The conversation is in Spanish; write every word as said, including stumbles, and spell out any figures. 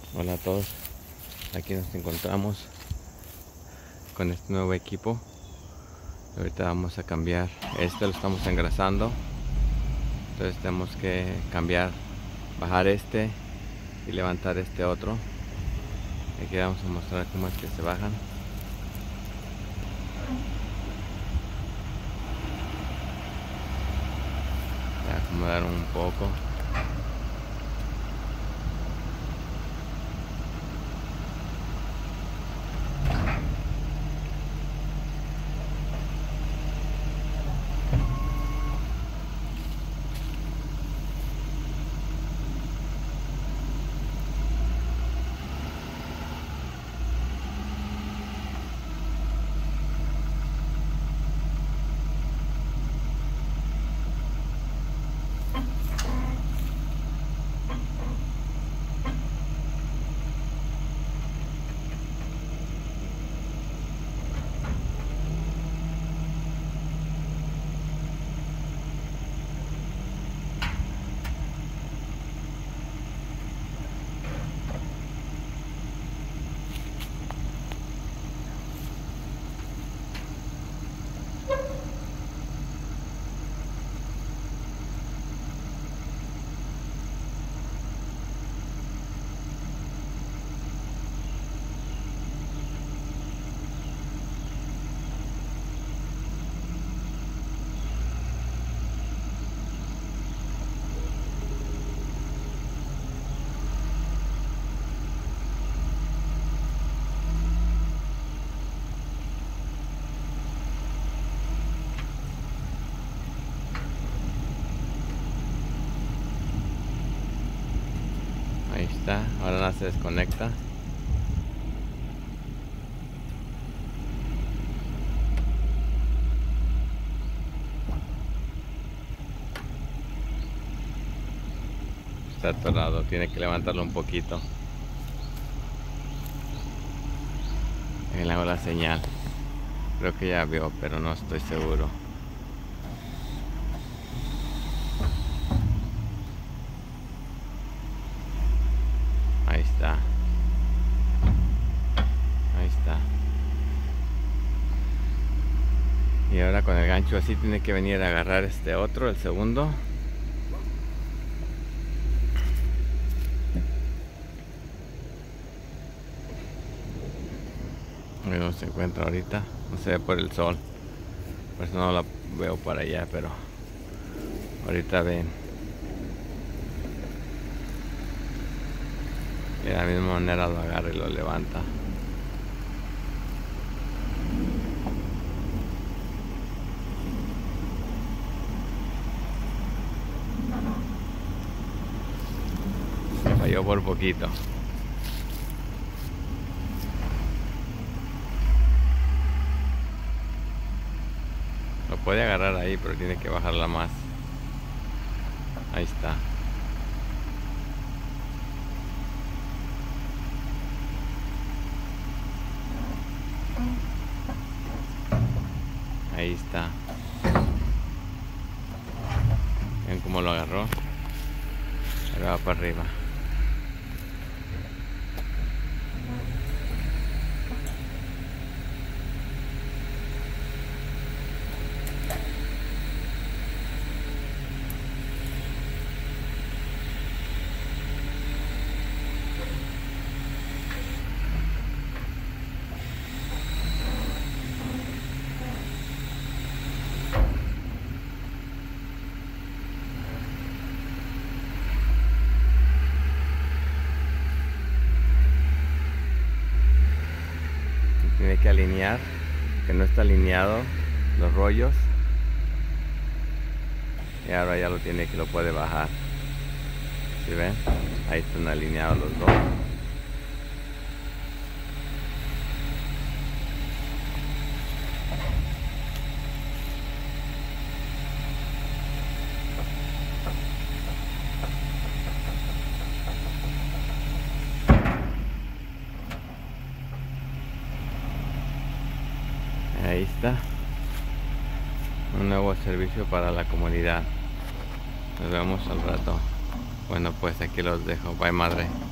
Hola a todos, aquí nos encontramos con este nuevo equipo. Ahorita vamos a cambiar, este lo estamos engrasando, entonces tenemos que cambiar, bajar este y levantar este otro. Aquí vamos a mostrar cómo es que se bajan. Voy a acomodar un poco. Ahí está, ahora no se desconecta. Está atorado, tiene que levantarlo un poquito. Ahí le hago la señal. Creo que ya vio, pero no estoy seguro. Ahí está. Ahí está. Y ahora con el gancho así tiene que venir a agarrar este otro, el segundo. No se encuentra ahorita, no se ve por el sol, por eso no la veo para allá, pero ahorita ven. De la misma manera lo agarra y lo levanta. Falló por poquito. Lo puede agarrar ahí, pero tiene que bajarla más. Ahí está. Ahí está. Ven cómo lo agarró. Ahora va para arriba. Tiene que alinear, que no está alineado los rollos, y ahora ya lo tiene, que lo puede bajar. ¿Sí ven? Ahí están alineados los dos. Ahí está, un nuevo servicio para la comunidad. Nos vemos al rato. Bueno, pues aquí los dejo. Bye, madre.